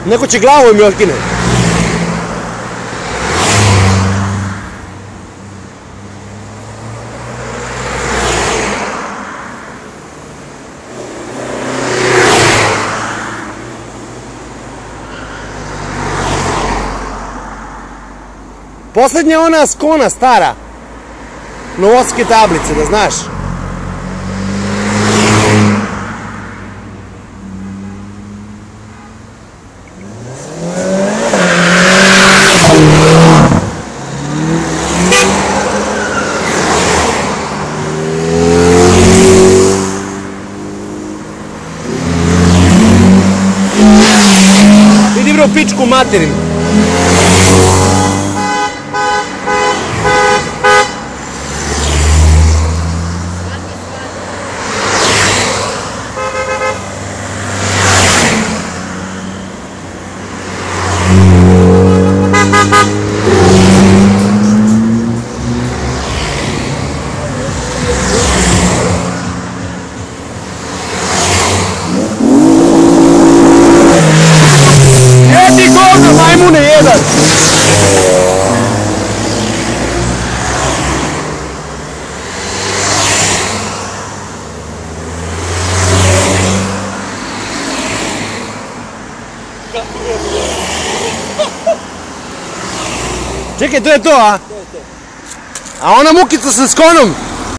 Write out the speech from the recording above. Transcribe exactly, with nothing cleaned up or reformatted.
Neko će glavom mi otkine. Poslednja ona skona stara. Novosadske tablice, da znaš. Vidi bro pičku materinu. Majmune jedan! Čekaj, to je to, a? A ona mukica sa skonom?